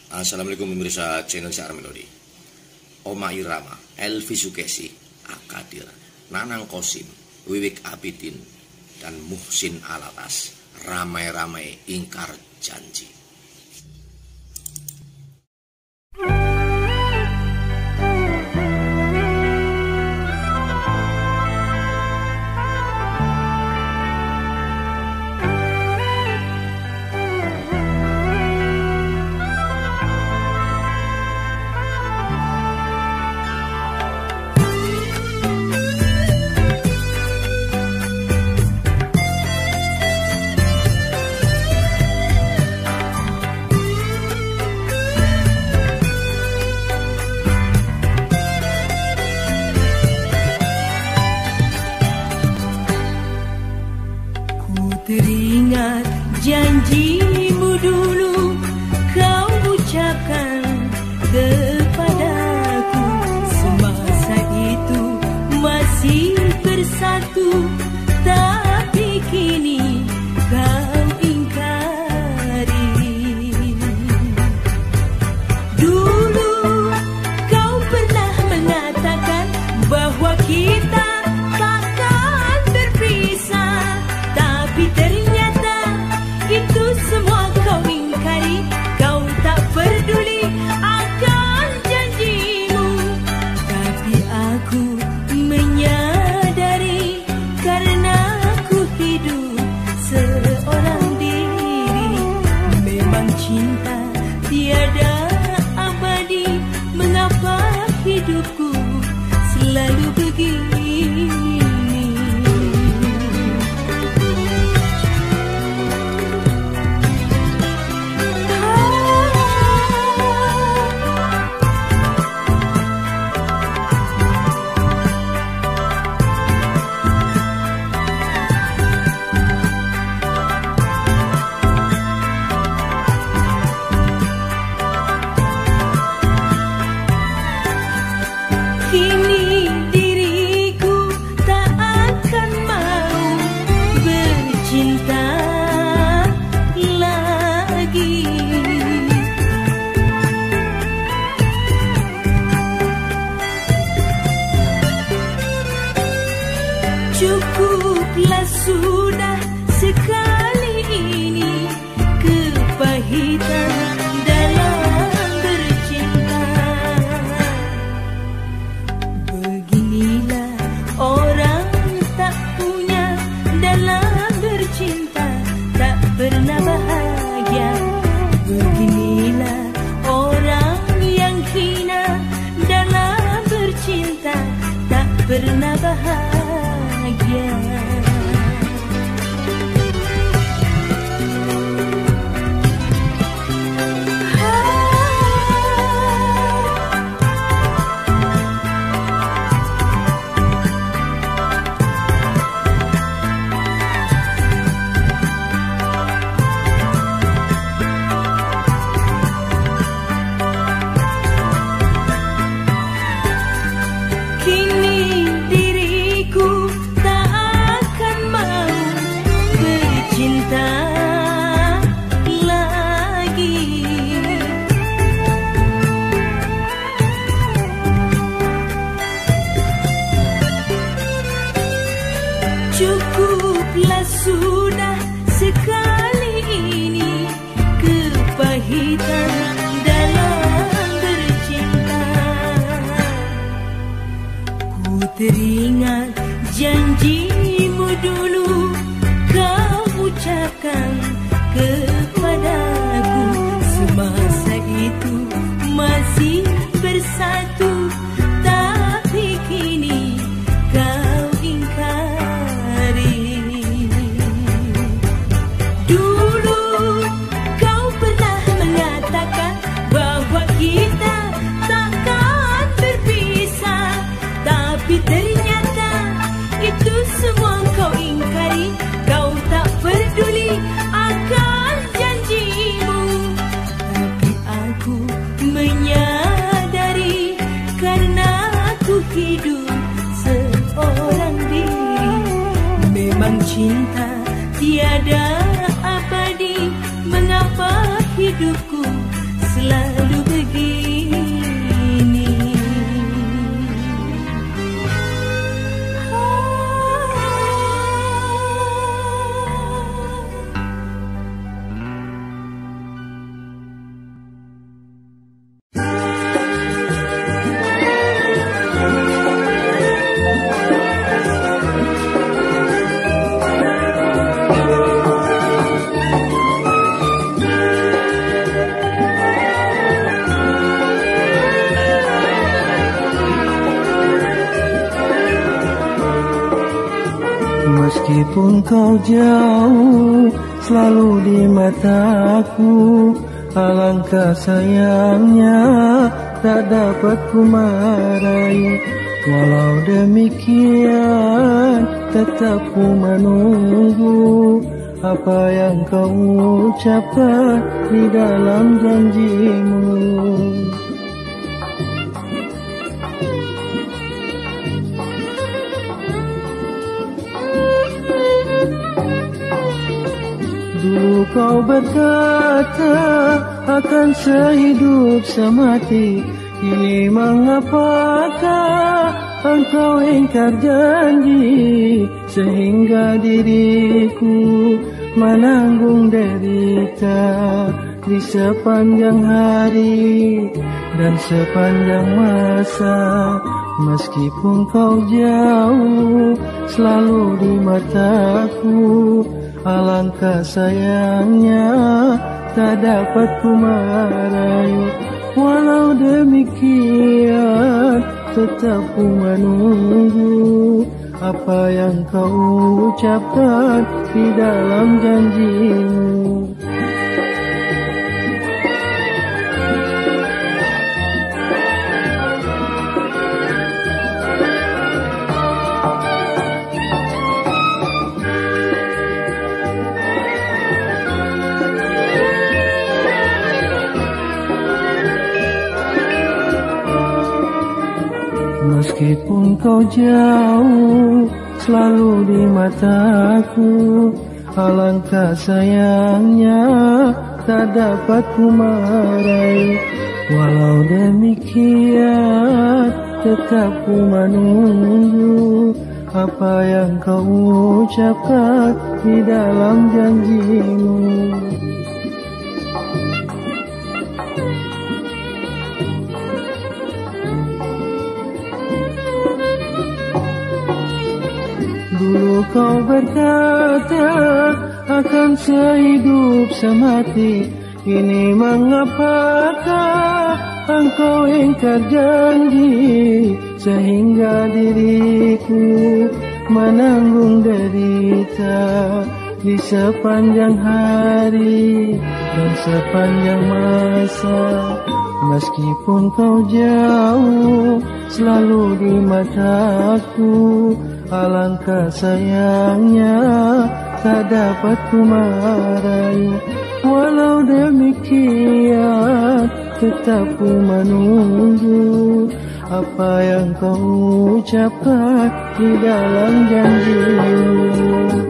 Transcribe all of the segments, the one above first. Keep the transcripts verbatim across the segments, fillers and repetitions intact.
Assalamualaikum pemirsa channel Syiar Melodi. Oma Irama, Elvi Sukesi, Akadir, Nanang Kosim, Wiwik Abidin, dan Muhsin Alatas ramai-ramai ingkar janji. Teringat janjimu dulu kau ucapkan kepadaku, semasa itu masih bersatu, tapi kini kau ingkari. Dulu kau pernah mengatakan bahwa kita takkan berpisah, tapi ternyata itu semua kau ingkari. Kau tak peduli akan janjimu, tapi aku menyadari karena aku hidup seorang diri. Memang cinta tiada abadi, mengapa hidupku selalu begini? Kini diriku tak akan mau bercinta lagi. Cukuplah sudah sekali ini kepahitan dalam bercinta. Beginilah orang tak punya dalam bercinta, tak pernah bahagia. Beginilah orang yang hina dalam bercinta, tak pernah bahagia. Kini diriku tak akan mau bercinta lagi. Cukuplah sudah sekali ini kepahitan dalam bercinta. Ku teringat janjimu dulu kau ucapkan kepadaku, semasa itu masih bersatu, tapi kini kau ingkari. Dulu kau pernah mengatakan bahwa kita takkan berpisah, tapi ternyata itu semua kau ingkari. Kau tak peduli akan janjimu, tapi aku menyadari karena aku hidup seorang diri. Memang cinta tiada abadi, mengapa hidupku selalu selalu begini. Meskipun kau jauh selalu di mataku, alangkah sayangnya tak dapat ku marahi. Walau demikian tetap ku menunggu apa yang kau ucapkan di dalam janjimu. Dulu kau berkata akan sehidup semati, kini mengapakah engkau ingkar janji, sehingga diriku menanggung derita di sepanjang hari dan sepanjang masa. Meskipun kau jauh selalu di mataku, alangkah sayangnya tak dapat ku marahi. Walau demikian tetap ku menunggu apa yang kau ucapkan di dalam janjimu. Meskipun kau jauh selalu di mataku, alangkah sayangnya tak dapat ku marahi. Walau demikian tetap ku menunggu apa yang kau ucapkan di dalam janjimu. Dulu kau berkata akan sehidup semati, kini mengapakah engkau ingkar janji, sehingga diriku menanggung derita di sepanjang hari dan sepanjang masa. Meskipun kau jauh selalu di mataku, alangkah sayangnya tak dapat ku marahi. Walau demikian tetap ku menunggu apa yang kau ucapkan di dalam janjimu.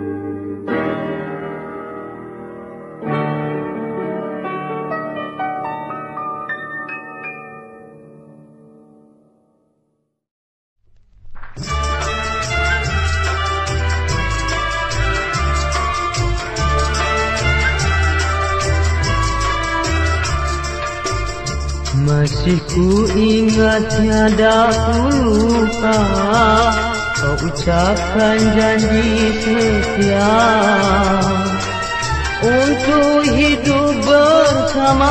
Masih ku ingat tiada ku lupa kau ucapkan janji setia untuk hidup bersama,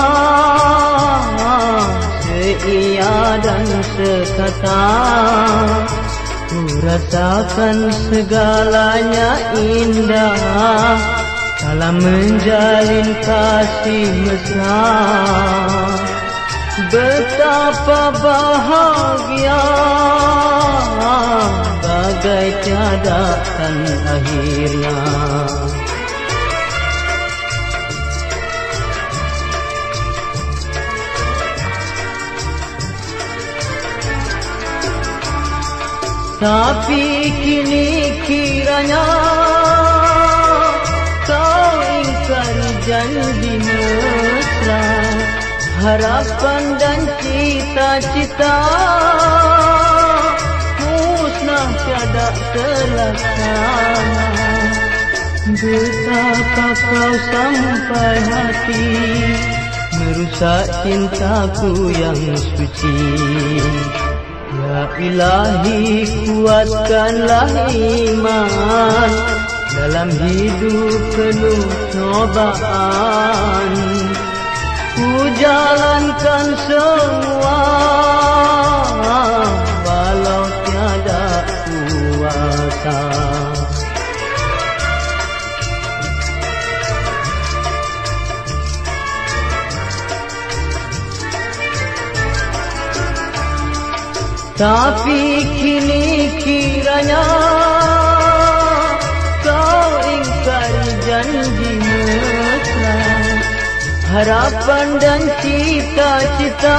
seia dan sekata. Ku rasakan segalanya indah dalam menjalin kasih mesra. Betapa bahagia, bagai tiada kan akhirnya. Tapi kini kiranya kau ingkar janji mesra, harapan dan cita-cita musnah tiada terlaksana. Betapa kau sampai hati merusak cintaku yang suci. Ya Ilahi, kuatkanlah iman dalam hidup penuh cobaan. Ku jalankan semua walau tiada kuasa. Tapi kini kiranya kau ingkari janji mesra, harapan dan cita-cita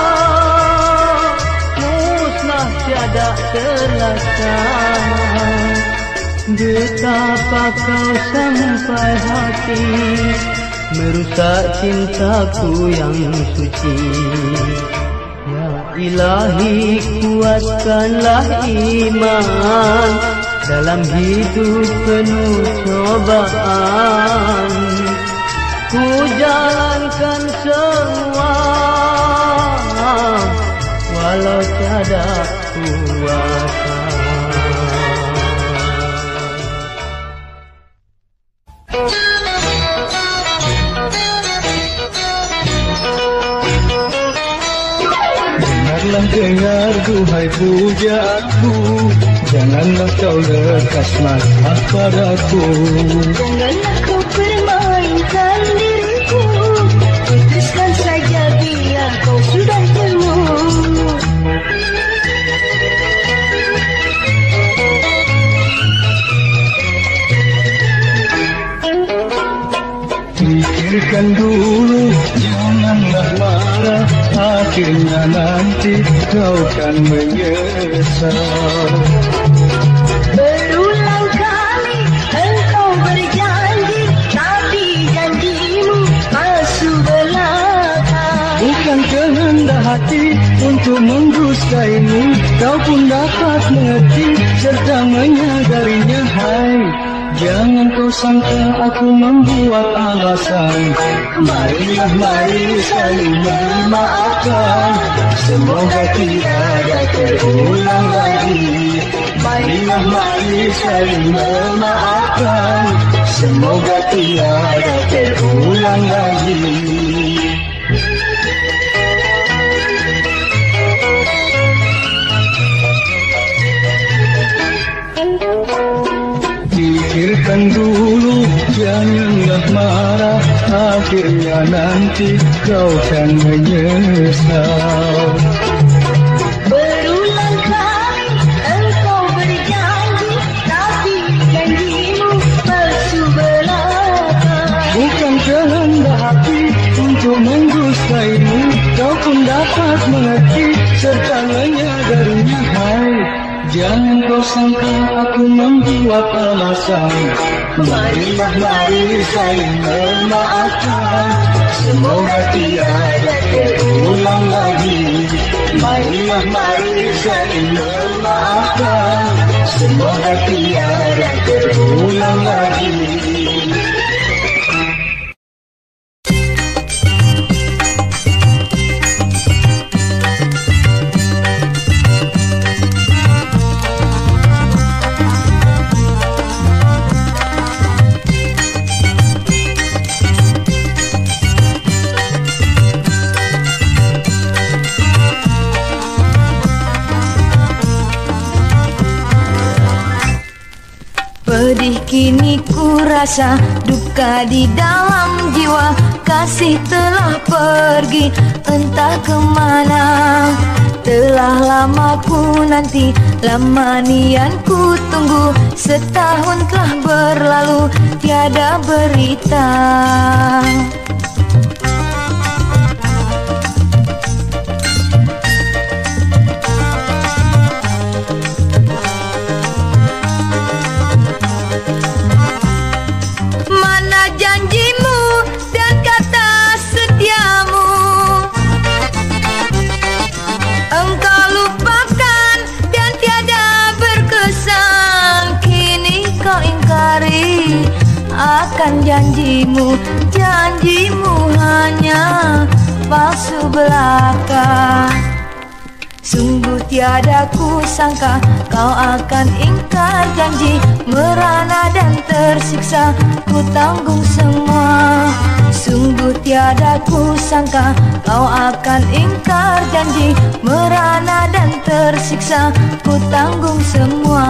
musnah tiada terlaksana. Betapa kau sampai hati merusak cintaku yang suci. Ya Ilahi, kuatkanlah iman dalam hidup penuh cobaan. Ku jalankan semua walau tiada kuasa. Dengarlah dengar duhai pujaanku, janganlah kau lekas marah padaku. Janganlah kau permainkan diriku, putuskan saja bila kau sudah temu. Pikirkan dulu, janganlah marah, akhirnya nanti kau kan menyesal. Berulang kali engkau berjanji, tapi janjimu palsu belaka. Bukan kehendak hati untuk mendustaimu, kau pun dapat mengerti serta menyadarinya. Hai, jangan kau sangka aku membuat alasan. Marilah mari saling memaafkan, semoga tiada terulang lagi. Marilah mari saling memaafkan, semoga tiada terulang lagi. Pikirkan dulu, janganlah marah, akhirnya nanti kau kan menyesal. Berulang kali engkau berjanji, tapi janjimu palsu belaka. Bukan kehendak hati untuk mendustaimu, kau pun dapat mengerti serta menyadarinya. Hai, jangan kau sangka aku membuat alasan. Marilah mari saling memaafkan, semoga tiada terulang lagi. Marilah mari saling memaafkan, semoga tiada terulang lagi. Pedih kini ku rasa, duka di dalam jiwa. Kasih telah pergi entah kemana. Telah lama ku nanti, lama nian ku tunggu. Setahun telah berlalu, tiada berita. Mana janjimu dan kata setiamu? janjimu, janjimu hanya palsu belaka. Sungguh tiada ku sangka kau akan ingkar janji, merana dan tersiksa ku tanggung semua. Sungguh tiada ku sangka kau akan ingkar janji, merana dan tersiksa ku tanggung semua.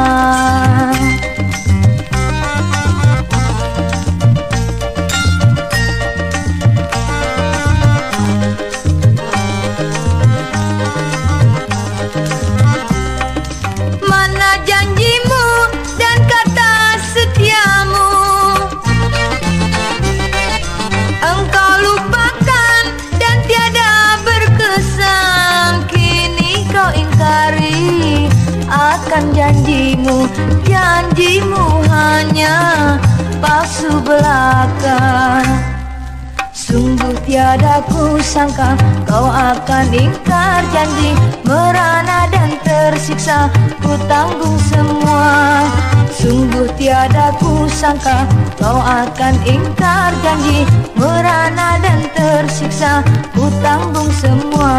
Janjimu, janjimu hanya palsu belaka. Sungguh tiada ku sangka kau akan ingkar janji, merana dan tersiksa ku tanggung semua. Sungguh tiada ku sangka kau akan ingkar janji, merana dan tersiksa ku tanggung semua.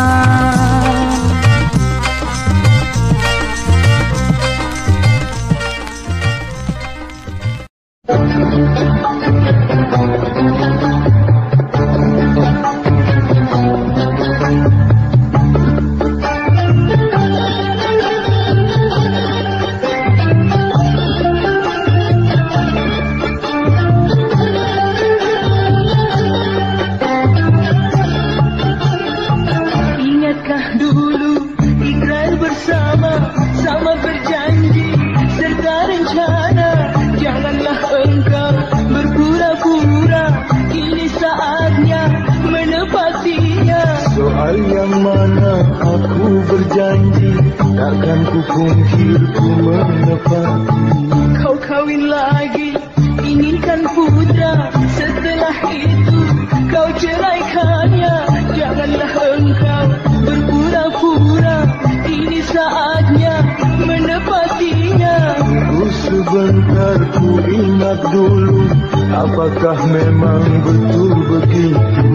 Soal yang mana aku berjanji, takkan ku pungkir ku menepati. Kau kawin lagi, inginkan putra, setelah itu kau ceraikannya. Janganlah engkau berpura-pura, ini saatnya menepatinya. Tunggu sebentar, ku ingat dulu, apakah memang betul begitu?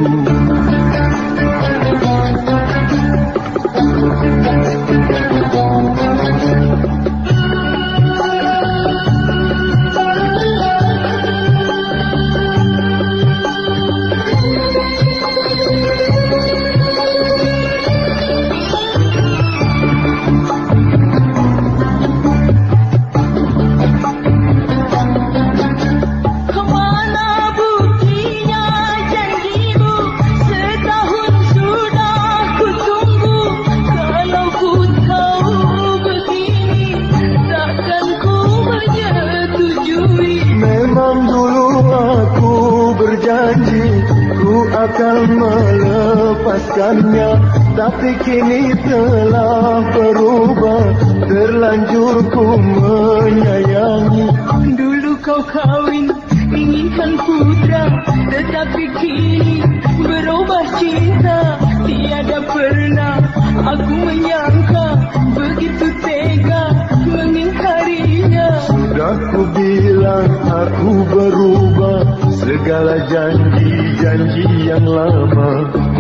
Akan melepaskannya, tapi kini telah berubah, terlanjur ku menyayangi. Dulu kau kawin, inginkan putra, tetapi kini berubah cinta. Tiada pernah aku menyangka begitu tega mengingkarinya. Sudah ku bilang aku berubah, segala janji-janji yang lama.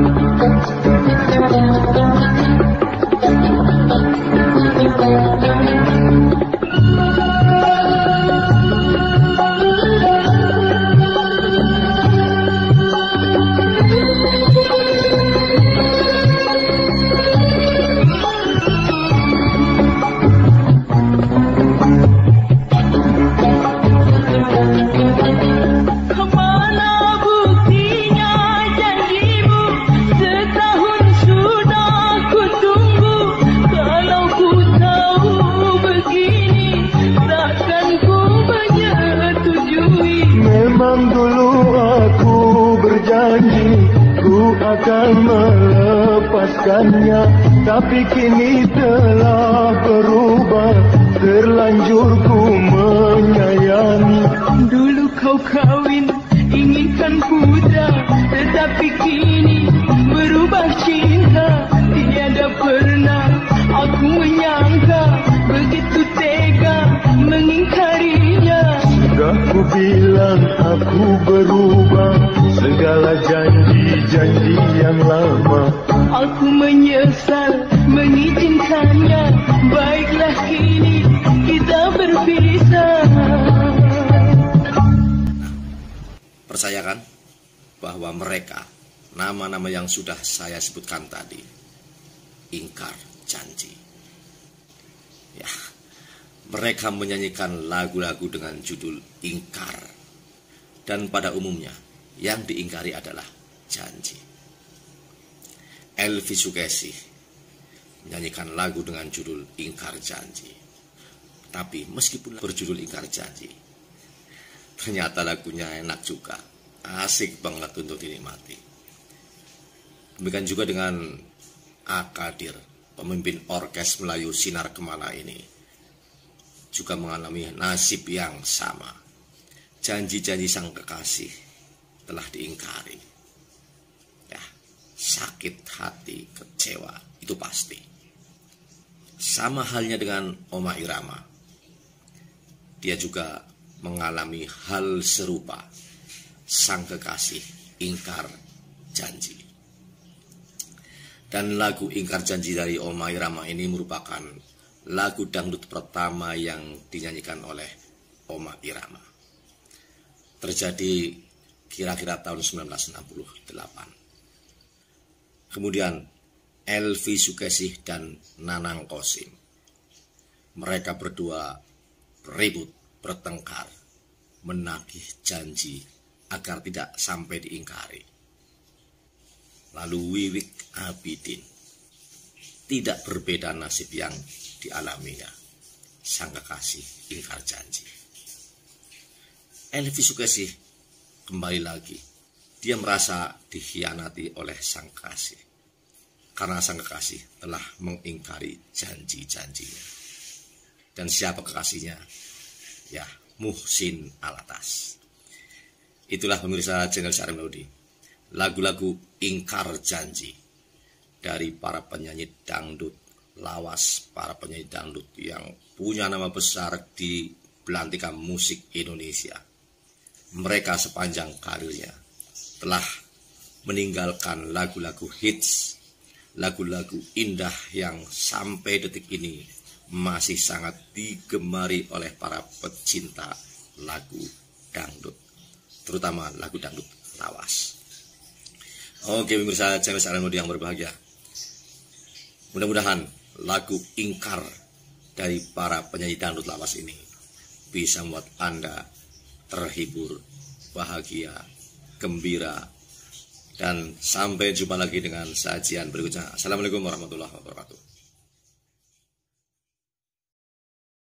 Akan melepaskannya, tapi kini telah berubah, terlanjur ku menyayangi. Dulu kau kawin, inginkan putra, tetapi kini berubah cinta. Tiada pernah aku menyangka begitu tega mengingkarinya. Sudah ku bilang aku berubah, sekian lama. Aku menyesal mengizinkannya. Baiklah kini kita berpisah. Percayakan bahwa mereka, nama-nama yang sudah saya sebutkan tadi, ingkar janji. Ya, mereka menyanyikan lagu-lagu dengan judul ingkar. Dan pada umumnya, yang diingkari adalah janji. Elvi Sukesi menyanyikan lagu dengan judul ingkar janji. Tapi meskipun berjudul ingkar janji, ternyata lagunya enak juga. Asik banget untuk dinikmati. Demikian juga dengan Akadir, pemimpin orkes Melayu Sinar Kemana ini, juga mengalami nasib yang sama. Janji-janji sang kekasih telah diingkari. Ya, sakit hati, kecewa, itu pasti. Sama halnya dengan Oma Irama. Dia juga mengalami hal serupa. Sang kekasih ingkar janji. Dan lagu ingkar janji dari Oma Irama ini merupakan lagu dangdut pertama yang dinyanyikan oleh Oma Irama. Terjadi kira-kira tahun seribu sembilan ratus enam puluh delapan. Kemudian Elvi Sukesi dan Nanang Kosim. Mereka berdua ribut, bertengkar, menagih janji agar tidak sampai diingkari. Lalu Wiwik Abidin, tidak berbeda nasib yang dialaminya. Sang kekasih ingkar janji. Elvi Sukesi kembali lagi. Dia merasa dikhianati oleh sang kekasih. Karena sang kekasih telah mengingkari janji-janjinya. Dan siapa kekasihnya? Ya, Muhsin Alatas. Itulah pemirsa channel Syiar Melodi. Lagu-lagu ingkar janji dari para penyanyi dangdut lawas, para penyanyi dangdut yang punya nama besar di belantika musik Indonesia. Mereka sepanjang karirnya telah meninggalkan lagu-lagu hits, lagu-lagu indah yang sampai detik ini masih sangat digemari oleh para pecinta lagu dangdut, terutama lagu dangdut lawas. Oke pemirsa channel Syiar Melodi yang berbahagia, mudah-mudahan lagu ingkar dari para penyanyi dangdut lawas ini bisa membuat Anda terhibur, bahagia, gembira, dan sampai jumpa lagi dengan sajian berikutnya. Assalamualaikum warahmatullahi wabarakatuh.